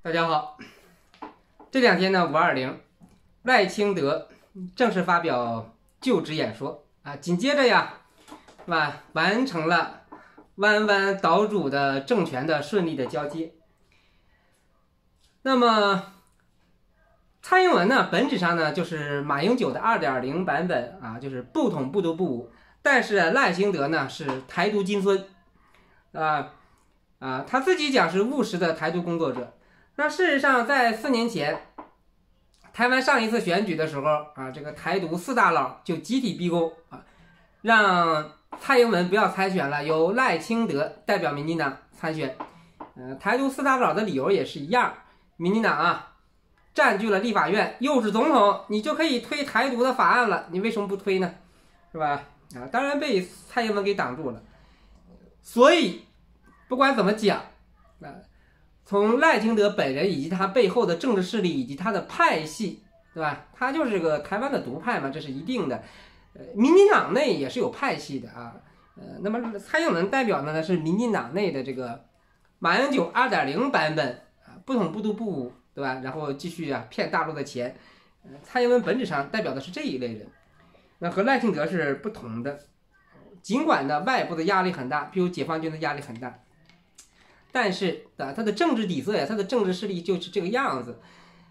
大家好，这两天呢，520，赖清德正式发表就职演说啊，紧接着呀，是吧，完成了弯弯岛主的政权的顺利的交接。那么蔡英文呢，本质上呢就是马英九的2.0版本啊，就是不统不独不武，但是赖清德呢是台独金孙他自己讲是务实的台独工作者。那事实上，在4年前，台湾上一次选举的时候啊，这个台独4大佬就集体逼宫啊，让蔡英文不要参选了，由赖清德代表民进党参选。台独4大佬的理由也是一样，民进党啊占据了立法院，又是总统，你就可以推台独的法案了，你为什么不推呢？是吧？当然被蔡英文给挡住了。所以不管怎么讲从赖清德本人以及他背后的政治势力以及他的派系，对吧？他就是这个台湾的独派嘛，这是一定的。民进党内也是有派系的啊。那么蔡英文代表的呢是民进党内的这个马英九2.0版本啊，不统不独不武，对吧？然后继续骗大陆的钱。蔡英文本质上代表的是这一类人，那和赖清德是不同的。尽管呢外部的压力很大，比如解放军的压力很大。但是他的政治底色呀，他的政治势力就是这个样子，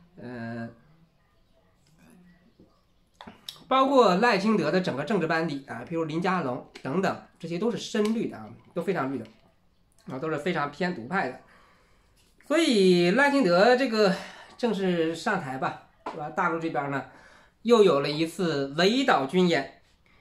包括赖清德的整个政治班底啊，比如林佳龙等等，这些都是深绿的啊，都非常绿的啊，都是非常偏独派的。所以赖清德这个正式上台吧，是吧？大陆这边呢，又有了一次围岛军演，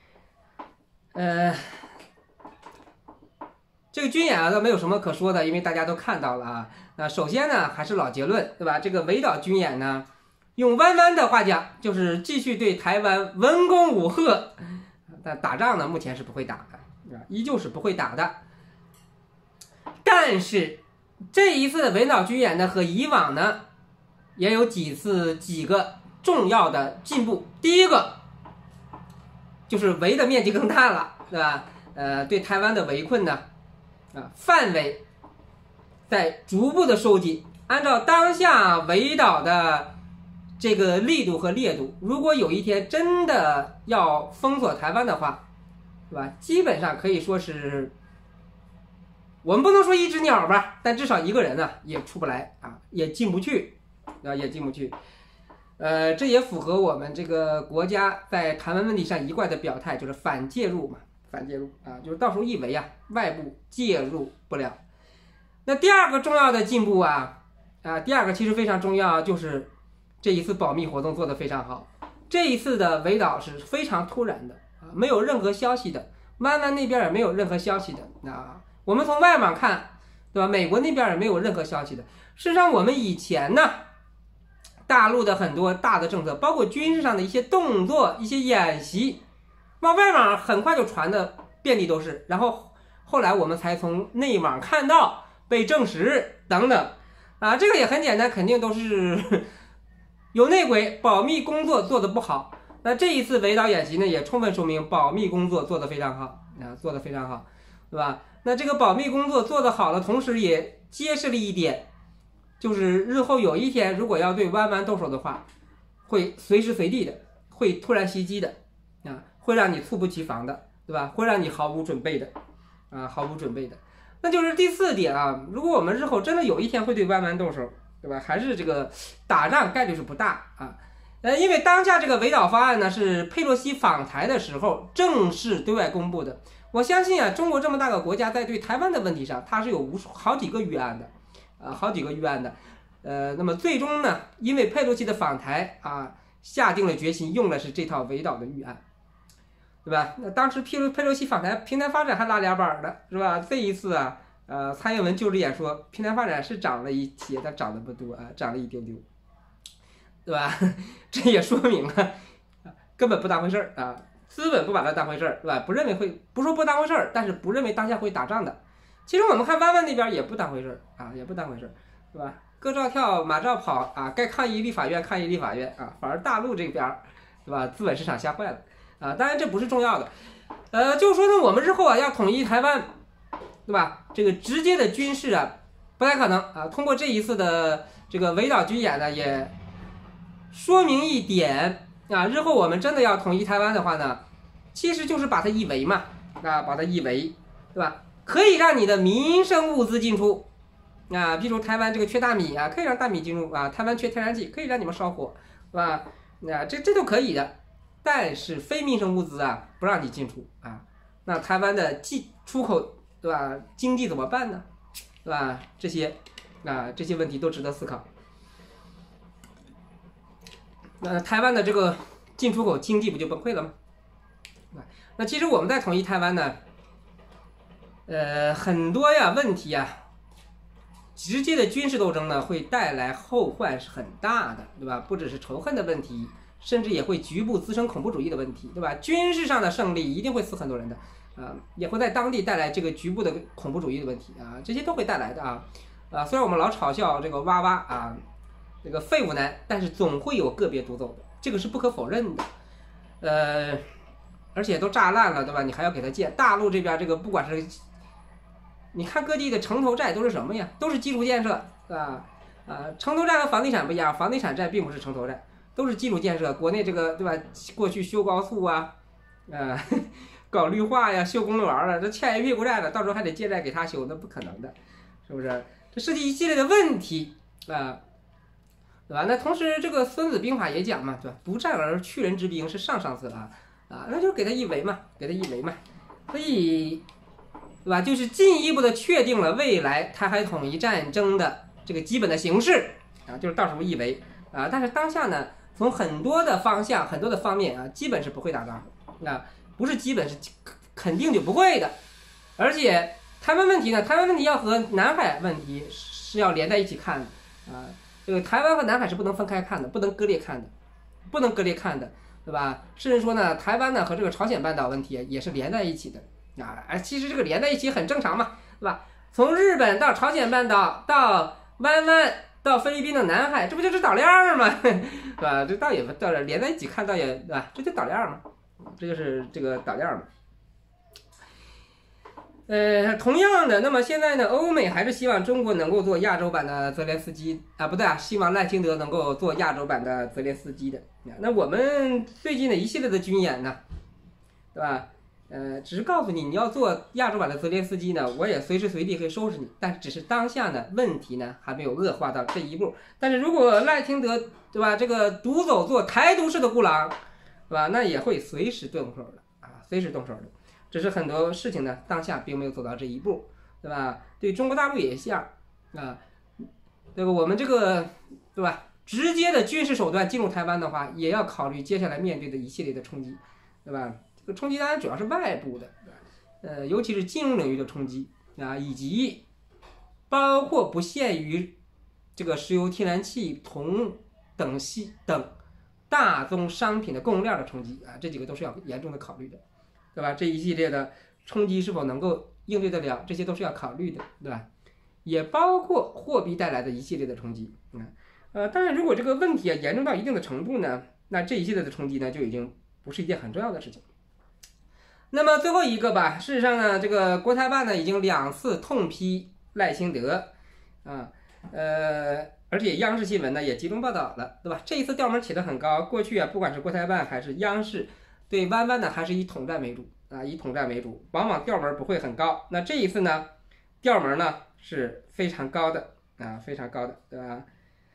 这个军演倒没有什么可说的，因为大家都看到了啊。那首先呢，还是老结论，对吧？这个围岛军演呢，用弯弯的话讲，就是继续对台湾文攻武吓。但打仗呢，目前是不会打的，依旧是不会打的。但是这一次的围岛军演呢，和以往呢，也有几个重要的进步。第一个就是围的面积更大了，对吧？对台湾的围困呢。范围在逐步的收紧，按照当下围岛的这个力度和烈度，如果有一天真的要封锁台湾的话，是吧？基本上可以说是，我们不能说一只鸟吧，但至少一个人呢也出不来啊，也进不去也进不去。这也符合我们这个国家在台湾问题上一贯的表态，就是反介入嘛。反介入啊，就是到时候一围外部介入不了。那第二个重要的进步第二个其实非常重要，就是这一次保密活动做得非常好。这一次的围岛是非常突然的没有任何消息的，湾湾那边也没有任何消息的我们从外网看，对吧？美国那边也没有任何消息的。事实上，我们以前呢，大陆的很多大的政策，包括军事上的一些动作、一些演习。往外网很快就传的遍地都是，然后后来我们才从内网看到被证实等等这个也很简单，肯定都是有内鬼，保密工作做得不好。那这一次围岛演习呢，也充分说明保密工作做得非常好做得非常好，对吧？那这个保密工作做得好了，同时也揭示了一点，就是日后有一天如果要对湾湾动手的话，会随时随地的，会突然袭击的会让你猝不及防的，对吧？会让你毫无准备的毫无准备的。那就是第4点如果我们日后真的有一天会对湾湾动手，对吧？还是这个打仗概率是不大因为当下这个围岛方案呢是佩洛西访台的时候正式对外公布的。我相信中国这么大个国家在对台湾的问题上，它是有好几个预案的那么最终呢，因为佩洛西的访台下定了决心，用的是这套围岛的预案。对吧？那当时佩洛西访台，平台发展还拉俩板的，是吧？这一次蔡英文就职演说，平台发展是涨了一些，但涨得不多涨了一丢丢，对吧？这也说明了根本不当回事资本不把它当回事对吧？不认为会，不说不当回事但是不认为当下会打仗的。其实我们看湾湾那边也不当回事也不当回事对吧？歌照跳，马照跑该抗议立法院抗议立法院反而大陆这边，对吧？资本市场吓坏了。当然这不是重要的，就是说呢，我们日后要统一台湾，对吧？这个直接的军事不太可能通过这一次的这个围岛军演呢，也说明一点啊，日后我们真的要统一台湾的话呢，其实就是把它一围嘛，啊，把它一围，对吧？可以让你的民生物资进出啊，比如台湾这个缺大米啊，可以让大米进入啊，台湾缺天然气，可以让你们烧火，是吧？那这都可以的，但是非民生物资啊，不让你进出啊，那台湾的出口，对吧？经济怎么办呢？对吧？这些问题都值得思考。那台湾的这个进出口经济不就崩溃了吗？那其实我们在统一台湾呢，很多问题直接的军事斗争呢会带来后患是很大的，对吧？不只是仇恨的问题，甚至也会局部滋生恐怖主义的问题，对吧？军事上的胜利一定会死很多人的。也会在当地带来这个局部的恐怖主义的问题啊，这些都会带来的虽然我们老嘲笑这个娃娃这个废物男，但是总会有个别独走的，这个是不可否认的。而且都炸烂了，对吧？你还要给他建。大陆这边这个不管是，你看各地的城投债都是什么呀？都是基础建设，对吧？城投债和房地产不一样，房地产债并不是城投债，都是基础建设。国内这个，对吧？过去修高速搞绿化呀，修公园了，这欠一屁股债了，到时候还得借债给他修，那不可能的，是不是？这涉及一系列的问题对吧？那同时这个《孙子兵法》也讲嘛，对吧？不战而屈人之兵是上上策那就给他一围嘛，所以，对吧？就是进一步的确定了未来台海统一战争的这个基本的形势就是到时候一围但是当下呢，从很多的方向、很多的方面基本是不会打仗不是基本是肯定就不会的，而且台湾问题呢，台湾问题要和南海问题是要连在一起看的这个台湾和南海是不能分开看的，不能割裂看的，对吧？甚至说呢，台湾呢和这个朝鲜半岛问题也是连在一起的其实这个连在一起很正常嘛，对吧？从日本到朝鲜半岛到湾湾到菲律宾的南海，这不就是岛链吗？对吧？这倒也到这连在一起看，倒也对吧？这就岛链嘛。这就是这个岛链嘛。同样的，那么现在呢，欧美还是希望中国能够做亚洲版的泽连斯基不对希望赖清德能够做亚洲版的泽连斯基的。那我们最近的一系列的军演呢，对吧？只是告诉你，你要做亚洲版的泽连斯基呢，我也随时随地可以收拾你。但是只是当下呢，问题呢还没有恶化到这一步。但是如果赖清德，对吧，这个独走做台独式的孤狼，对吧？那也会随时动手的随时动手的。只是很多事情呢，当下并没有走到这一步，对吧？对中国大陆也像这个我们这个，对吧？直接的军事手段进入台湾的话，也要考虑接下来面对的一系列的冲击，对吧？这个冲击当然主要是外部的，尤其是金融领域的冲击以及包括不限于这个石油、天然气、铜等大宗商品的供应链的冲击这几个都是要严重的考虑的，对吧？这一系列的冲击是否能够应对得了，这些都是要考虑的，对吧？也包括货币带来的一系列的冲击当然如果这个问题严重到一定的程度呢，那这一系列的冲击呢就已经不是一件很重要的事情。那么最后一个吧，事实上呢，这个国台办呢已经2次痛批赖清德而且央视新闻呢也集中报道了，对吧？这一次调门起得很高，过去不管是国台办还是央视，对湾湾呢还是以统战为主往往调门不会很高。那这一次呢，调门呢是非常高的非常高的，对吧？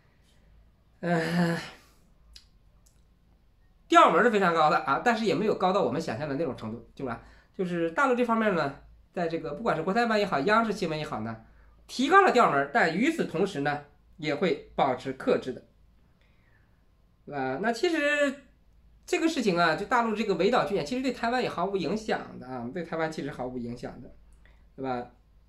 调门是非常高的但是也没有高到我们想象的那种程度，对吧？就是大陆这方面呢，在这个不管是国台办也好，央视新闻也好呢，提高了调门，但与此同时呢，也会保持克制的，那其实这个事情就大陆这个围岛军演，其实对台湾也毫无影响的对台湾其实毫无影响的，对吧？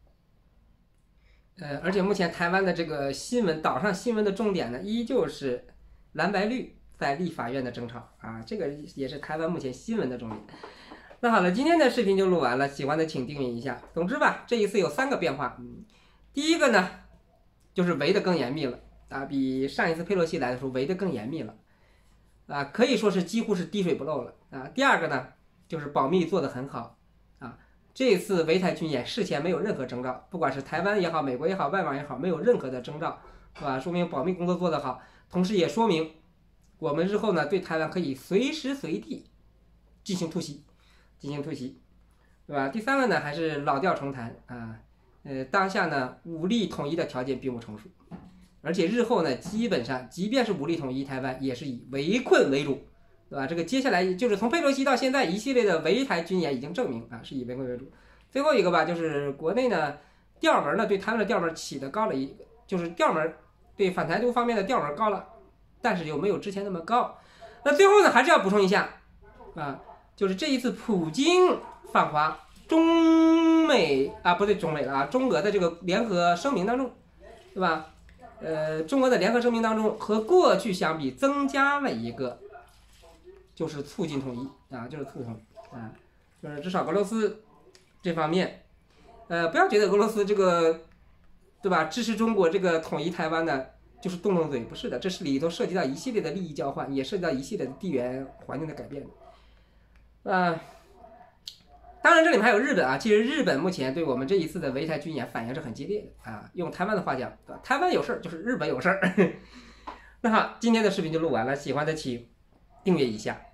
而且目前台湾的这个岛上新闻的重点呢，依旧是蓝白绿在立法院的争吵这个也是台湾目前新闻的重点。那好了，今天的视频就录完了，喜欢的请订阅一下。总之吧，这一次有3个变化。第一个呢，就是围得更严密了比上一次佩洛西来的时候围得更严密了可以说是几乎是滴水不漏了第二个呢，就是保密做得很好这次围台军演事前没有任何征兆，不管是台湾也好，美国也好，外网也好，没有任何的征兆， 是吧？说明保密工作做得好，同时也说明我们日后呢对台湾可以随时随地进行突袭，对吧？第三个呢还是老调重弹啊，当下呢武力统一的条件并不成熟，而且日后呢基本上即便是武力统一台湾，也是以围困为主，对吧？这个接下来就是从佩洛西到现在一系列的围台军演已经证明啊，是以围困为主。最后一个吧，就是国内呢调门呢对台湾的调门起得高了就是调门对反台独方面的调门高了，但是又没有之前那么高。那最后呢还是要补充一下啊，就是这一次普京访华，中俄的这个联合声明当中，对吧？中俄的联合声明当中和过去相比增加了一个，就是促进统一啊，就是促统啊，就是至少俄罗斯这方面，不要觉得俄罗斯这个，对吧？支持中国这个统一台湾的，就是动动嘴，不是的，这是里头涉及到一系列的利益交换，也涉及到一系列的地缘环境的改变的。当然这里面还有日本啊，其实日本目前对我们这一次的围台军演反应是很激烈的啊。用台湾的话讲，对吧？台湾有事儿就是日本有事儿。那好，今天的视频就录完了，喜欢的请订阅一下。